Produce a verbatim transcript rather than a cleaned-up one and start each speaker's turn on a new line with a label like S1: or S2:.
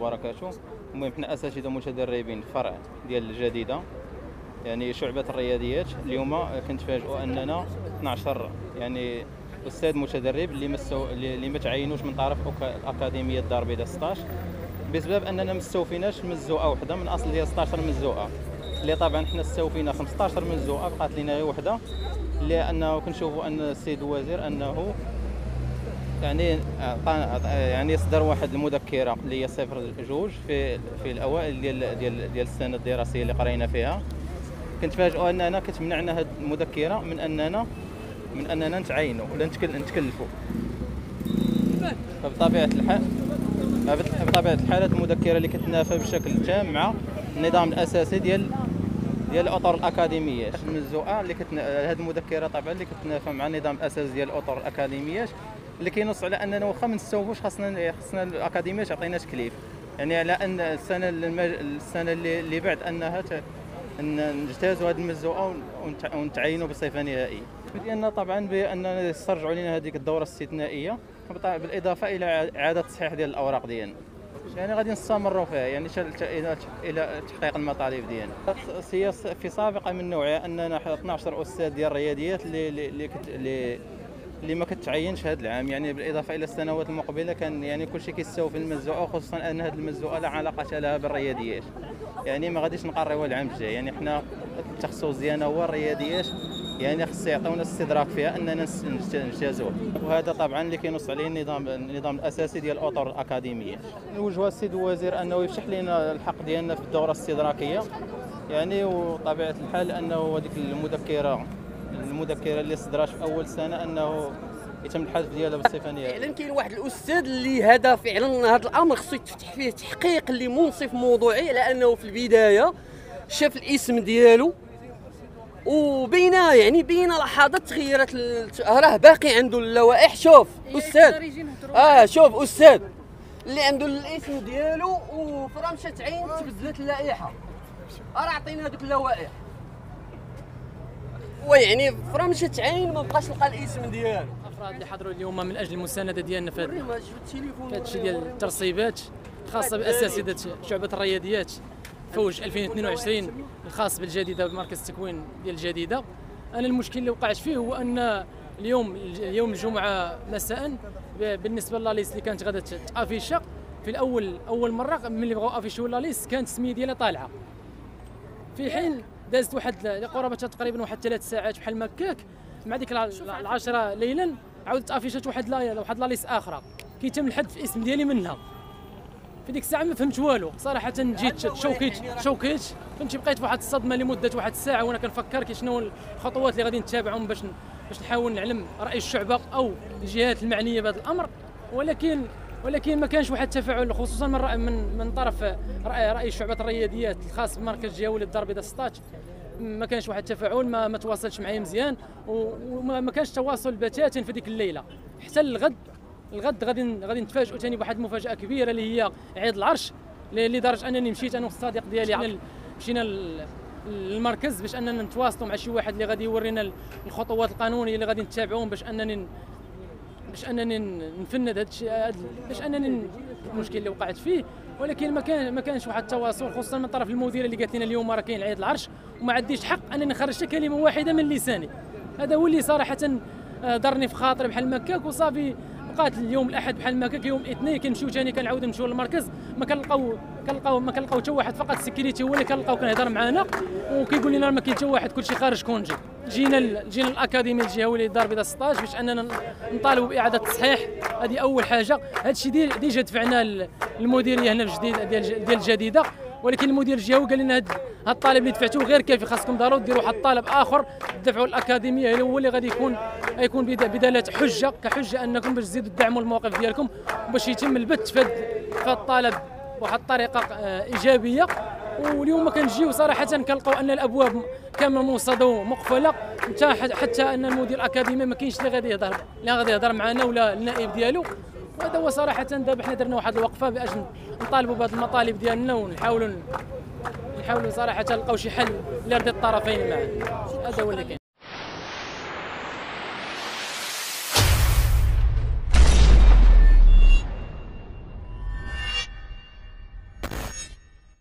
S1: وبركاته. المهم حنا اساتذه متدربين في فرع ديال الجديده، يعني شعبه الرياضيات. اليوم كنتفاجئوا اننا اثناش يعني استاذ متدرب اللي مسو اللي ما تعينوش من طرف الاكاديميه الدار البيضاء ستة عشر، بسبب اننا ما استوفيناش مزوقه وحده من اصل ديال ستة عشر مزوقه، اللي طبعا حنا استوفينا خمسطاش مزوقه، بقات لنا غير وحده. لانه كنشوفوا ان السيد الوزير انه يعني يعني صدر واحد المذكره اللي هي صفر جوج في في الاوائل ديال ديال ديال السنه الدراسيه اللي قرينا فيها. كنتفاجئوا اننا كتمنعنا هذه المذكره من اننا من اننا نتعينوا ولا نتكلفوا. فبطبيعه الحال بطبيعه الحال هذه المذكره اللي كتنافى بشكل تام مع النظام الاساسي ديال ديال الاطر الاكاديميات المزوقه اللي كتن... هذه المذكره طبعا اللي كتنافى مع النظام الاساسي ديال الاطر الاكاديميات، اللي كينص على اننا واخا ما نستوفوش خاصنا خاصنا الاكاديميه تعطينا تكليف، يعني على ان السنه المج... السنه اللي, اللي بعد انها ت... ان نجتازوا هذه المزوقه ونتعينوا بصفه نهائيه. ديالنا طبعا بان يسترجعوا لنا هذيك الدوره الاستثنائيه، بالاضافه الى اعاده تصحيح ديال الاوراق ديالنا، يعني غادي نستمروا فيها يعني الى تحقيق المطالب ديالنا. هي في سابقه من نوعها اننا اثناش استاذ ديال الرياضيات اللي اللي اللي اللي ما كتعينش هذا العام، يعني بالاضافه الى السنوات المقبله كان يعني كلشي كيستوفي المزوقه، خصوصا ان هذه المزوقه لا علاقه لها بالرياضيات، يعني ما غاديش نقريوها العام الجاي. يعني حنا التخصص ديالنا هو الرياضيات، يعني خص يعطيونا استدراك فيها اننا نجتازوها، وهذا طبعا اللي كينص عليه النظام النظام الاساسي ديال الاطر الاكاديميه. نوجهوا السيد الوزير انه يفتح لنا الحق ديالنا في الدوره الاستدراكيه، يعني وطبيعه الحال انه هذيك المذكره المذكره اللي صدرات في اول سنه انه يتم الحذف ديالها بصفه نهائيه.
S2: فعلا كاين واحد الاستاذ اللي هذا فعلا هذا الامر خصو يتفتح فيه تحقيق اللي منصف موضوعي، لانه في البدايه شاف الاسم ديالو وبينا يعني بينا لحظات تغيرت راه باقي عنده اللوائح. شوف استاذ اه شوف استاذ اللي عنده الاسم ديالو وفرا مشات عين تبدلت اللائحه، راه عطينا هذوك اللوائح ويعني فرا مشات عين ما بقاش لقى الاسم ديالو.
S3: الافراد اللي حضروا اليوم من اجل المسانده ديالنا في هذا الشيء ديال الترصيبات الخاصه باساتذه شعبه الرياضيات فوج ألفين واثنين وعشرين الخاص بالجديده بمركز التكوين ديال الجديده. انا المشكل اللي وقعت فيه هو ان اليوم يوم الجمعه مساء بالنسبه للاليس اللي كانت غادا تافيشا في الاول اول مره ملي بغاو افيشيو لاليس كانت السميه ديالها طالعه، في حين دازت واحد قرابه تقريبا واحد ثلاث ساعات بحال ما هكاك مع ديك العشرة ليلا عاودت افيشات واحد لا واحد لاليس اخرى كيتم الحذف الاسم ديالي منها. في ديك الساعه ما فهمت والو صراحه، جيت شوكيت شوكيت فهمتي، بقيت في واحد الصدمه لمده واحد الساعه وانا كنفكر كي شنو الخطوات اللي غادي نتبعهم باش باش نحاول نعلم راي الشعبه او الجهات المعنيه بهذا الامر، ولكن ولكن ما كانش واحد التفاعل خصوصا من من من طرف راي راي شعبه الرياضيات الخاص بمركز الجهوي للدار البيضاء ستة عشر. ما كانش واحد التفاعل، ما, ما تواصلش معايا مزيان وما كانش تواصل بتاتا في ديك الليله. حتى الغد الغد غادي غادي نتفاجئوا ثاني بواحد المفاجاه كبيره اللي هي عيد العرش، لدرجه انني مشيت انا والصديق ديالي مشينا للمركز باش اننا نتواصلوا مع شي واحد اللي غادي يورينا الخطوات القانونيه اللي غادي نتبعوهم باش انني باش انني نفند هذا الشيء، باش انني المشكل اللي وقعت فيه. ولكن ما كان ما كانش واحد التواصل خصوصا من طرف المديره اللي قالت لنا اليوم راه كاين عيد العرش وما عنديش حق انني نخرج كلمه واحده من لساني. هذا هو اللي صراحه ضرني في خاطري بحال ما هكاك، وصافي بقات اليوم الاحد بحال ما هكاك، يوم الاثنين كنمشيو ثاني كنعاودوا نمشيو للمركز ما كنلقاو كنلقاو ما كنلقاو حتى واحد، فقط السيكيوريتي هو اللي كنلقاو كنهضر معنا وكيقول لنا ما كاين حتى واحد، كلشي خارج كونجي. جينا جينا الاكاديميه الجهويه للدار البيضاء ستة عشر باش اننا نطالبوا باعاده التصحيح، هذه اول حاجه. هذا الشيء ديجا دفعنا للمديريه هنا في جديد ديال ديال الجديده، ولكن المدير الجهوي قال لنا هذا الطالب اللي دفعتوه غير كافي، خاصكم ضروري ديروا واحد الطالب اخر تدفعوا الاكاديميه، هو اللي غادي يكون يكون بدلاله حجه كحجه انكم باش تزيدوا تدعموا المواقف ديالكم وباش يتم البث في هذا الطالب بواحد الطريقه ايجابيه. واليوم ما كنجيو صراحه كنلقاو ان الابواب كامله موصده ومقفله، حتى حتى ان المدير الاكاديمي ما كاينش اللي غادي يهضر لا غادي يهضر معنا ولا النائب ديالو. وهذا هو صراحه دابا حنا درنا واحد الوقفه باش نطالبوا بهذه المطالب ديالنا ونحاولوا نحاولوا صراحه نلقاو شي حل اللي يرضي الطرفين معا. هذا هو اللي كاين.